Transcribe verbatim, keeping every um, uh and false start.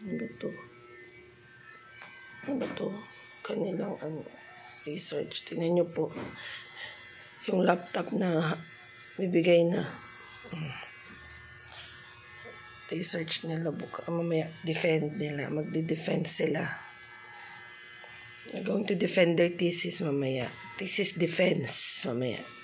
Ano ba to? Ano ba to? Kanilang ano, research. Tingnan nyo po. Yung laptop na bibigay na. Research nila buka. Mamaya, defend nila. Magde-defend sila. They're going to defend their thesis mamaya. Thesis defense mamaya.